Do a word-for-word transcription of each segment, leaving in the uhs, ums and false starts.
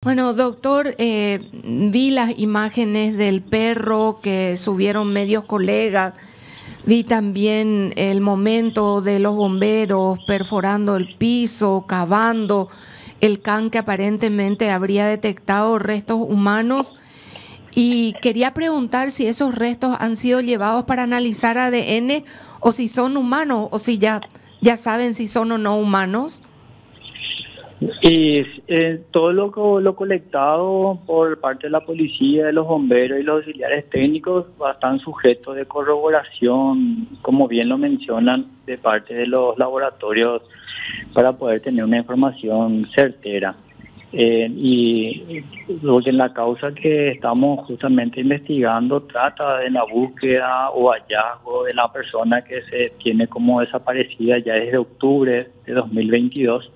Bueno, doctor, eh, vi las imágenes del perro que subieron medios colegas, vi también el momento de los bomberos perforando el piso, cavando, el can que aparentemente habría detectado restos humanos, y quería preguntar si esos restos han sido llevados para analizar A D N o si son humanos o si ya, ya saben si son o no humanos. Y eh, todo lo, co- lo colectado por parte de la policía, de los bomberos y los auxiliares técnicos están sujetos de corroboración, como bien lo mencionan, de parte de los laboratorios para poder tener una información certera. Eh, y porque en la causa que estamos justamente investigando trata de la búsqueda o hallazgo de la persona que se tiene como desaparecida ya desde octubre de dos mil veintidós.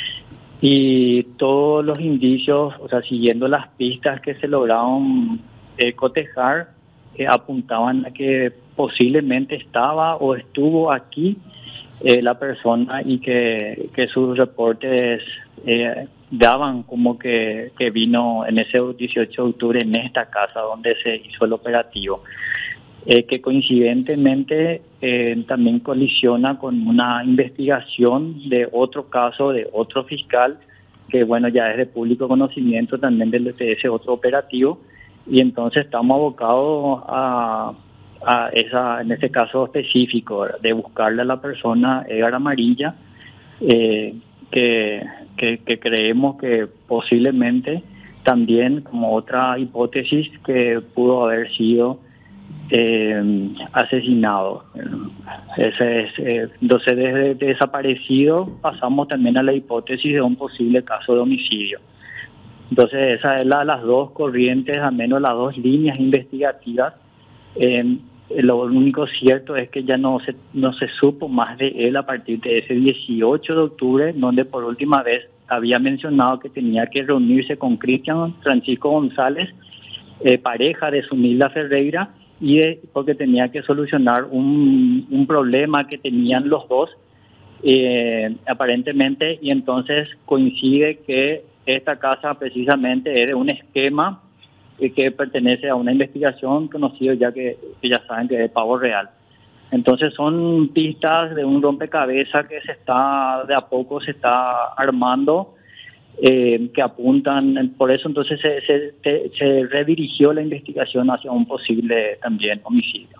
Y todos los indicios, o sea, siguiendo las pistas que se lograron eh, cotejar, eh, apuntaban a que posiblemente estaba o estuvo aquí eh, la persona y que, que sus reportes eh, daban como que, que vino en ese dieciocho de octubre en esta casa donde se hizo el operativo. Eh, que coincidentemente eh, también colisiona con una investigación de otro caso de otro fiscal que bueno ya es de público conocimiento también de ese otro operativo, y entonces estamos abocados a, a esa en este caso específico de buscarle a la persona Edgar Amarilla, eh, que, que, que creemos que posiblemente también como otra hipótesis que pudo haber sido Eh, asesinado. Ese es, eh, entonces, desde desaparecido pasamos también a la hipótesis de un posible caso de homicidio. Entonces, esas son la, las dos corrientes, al menos las dos líneas investigativas. Eh, lo único cierto es que ya no se, no se supo más de él a partir de ese dieciocho de octubre, donde por última vez había mencionado que tenía que reunirse con Cristian Francisco González, eh, pareja de Zunilda Ferreira, y de, porque tenía que solucionar un, un problema que tenían los dos eh, aparentemente, y entonces coincide que esta casa precisamente es de un esquema eh, que pertenece a una investigación conocida ya que, que ya saben que es de Pavo Real. Entonces son pistas de un rompecabezas que se está de a poco se está armando, Eh, que apuntan, por eso entonces se, se, se redirigió la investigación hacia un posible también homicidio.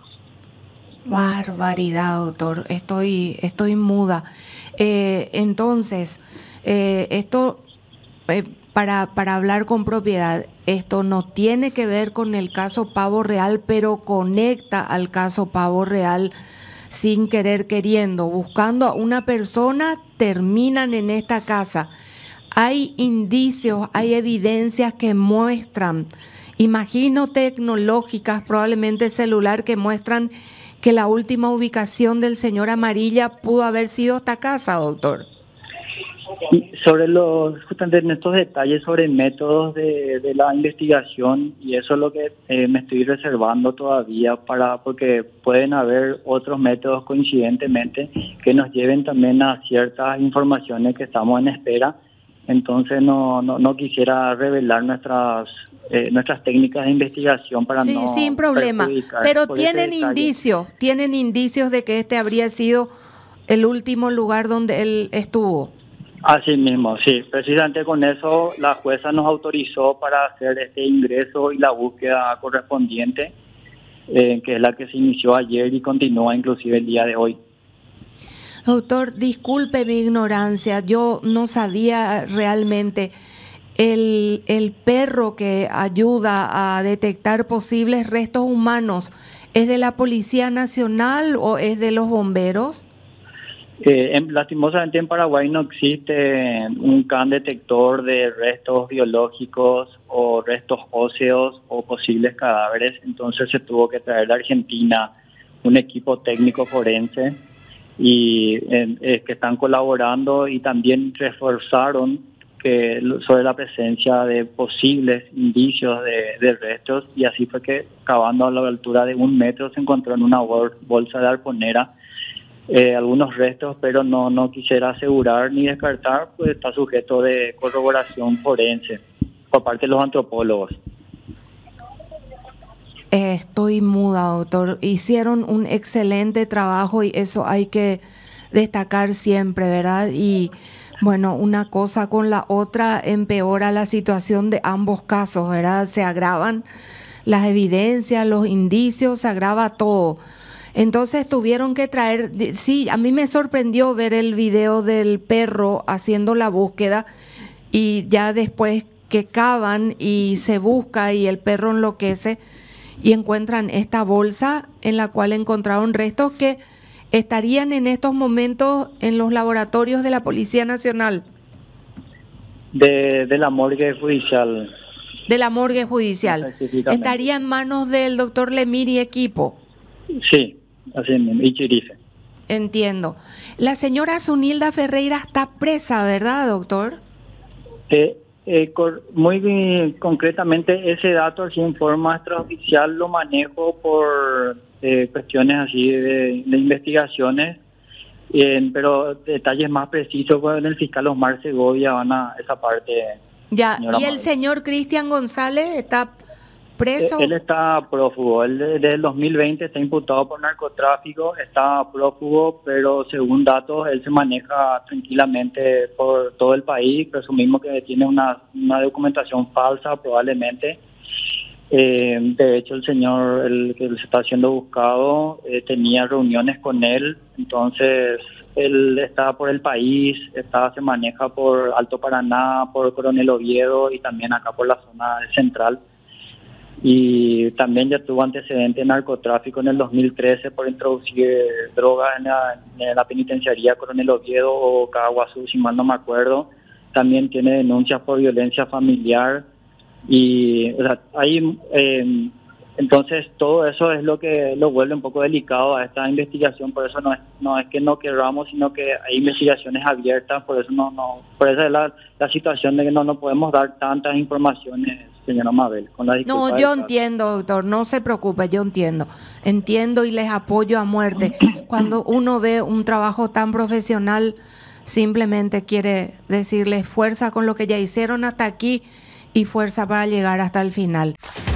Barbaridad, doctor, estoy, estoy muda. Eh, entonces, eh, esto, eh, para, para hablar con propiedad, esto no tiene que ver con el caso Pavo Real, pero conecta al caso Pavo Real sin querer queriendo, buscando a una persona, terminan en esta casa. Hay indicios, hay evidencias que muestran, imagino tecnológicas, probablemente celular, que muestran que la última ubicación del señor Amarilla pudo haber sido esta casa, doctor. Y sobre los, justamente en estos detalles sobre métodos de, de la investigación, y eso es lo que eh, me estoy reservando todavía, para porque pueden haber otros métodos coincidentemente que nos lleven también a ciertas informaciones que estamos en espera. Entonces no, no, no quisiera revelar nuestras eh, nuestras técnicas de investigación para sí, no sin problema, pero tienen indicios, tienen indicios de que este habría sido el último lugar donde él estuvo. Así mismo, sí, precisamente con eso la jueza nos autorizó para hacer este ingreso y la búsqueda correspondiente, eh, que es la que se inició ayer y continúa inclusive el día de hoy. Doctor, disculpe mi ignorancia, yo no sabía realmente, el, el perro que ayuda a detectar posibles restos humanos, ¿es de la Policía Nacional o es de los bomberos? Eh, en, lastimosamente en Paraguay no existe un can detector de restos biológicos o restos óseos o posibles cadáveres, entonces se tuvo que traer de Argentina un equipo técnico forense y eh, eh, que están colaborando, y también reforzaron que sobre la presencia de posibles indicios de, de restos, y así fue que cavando a la altura de un metro se encontró en una bol, bolsa de arponera eh, algunos restos, pero no no quisiera asegurar ni descartar, pues está sujeto de corroboración forense. por parte de los antropólogos. Estoy muda, doctor. Hicieron un excelente trabajo y eso hay que destacar siempre, ¿verdad? Y bueno, una cosa con la otra empeora la situación de ambos casos, ¿verdad? Se agravan las evidencias, los indicios, se agrava todo. Entonces tuvieron que traer, sí, a mí me sorprendió ver el video del perro haciendo la búsqueda y ya después que cavan y se busca y el perro enloquece y encuentran esta bolsa en la cual encontraron restos que estarían en estos momentos en los laboratorios de la Policía Nacional. De, de la morgue judicial. De la morgue judicial. Estaría en manos del doctor Lemir y equipo. Sí, así mismo, y Chirife. Entiendo. La señora Zunilda Ferreira está presa, ¿verdad, doctor? Eh, eh, cor, muy bien, concretamente ese dato así en forma extraoficial lo manejo por eh, cuestiones así de, de investigaciones, eh, pero detalles más precisos con el fiscal Osmar Segovia van a esa parte. Ya, ¿y Mabel. El señor Cristian González está preso? Él, él está prófugo, él desde el dos mil veinte está imputado por narcotráfico, está prófugo, pero según datos él se maneja tranquilamente por todo el país, presumimos que tiene una, una documentación falsa probablemente. Eh, de hecho el señor, el que se está siendo buscado, eh, tenía reuniones con él, entonces él está por el país, está se maneja por Alto Paraná, por Coronel Oviedo y también acá por la zona central. Y también ya tuvo antecedentes de narcotráfico en el dos mil trece por introducir drogas en la, en la penitenciaría Coronel Oviedo o Caguazú, si mal no me acuerdo. También tiene denuncias por violencia familiar y, o sea, hay, eh, entonces todo eso es lo que lo vuelve un poco delicado a esta investigación. Por eso no es no es que no queramos, sino que hay investigaciones abiertas. Por eso no no por eso es la, la situación de que no no podemos dar tantas informaciones, señora Mabel. Con la no, yo entiendo, doctor, no se preocupe, yo entiendo. Entiendo y les apoyo a muerte. Cuando uno ve un trabajo tan profesional, simplemente quiere decirles fuerza con lo que ya hicieron hasta aquí y fuerza para llegar hasta el final.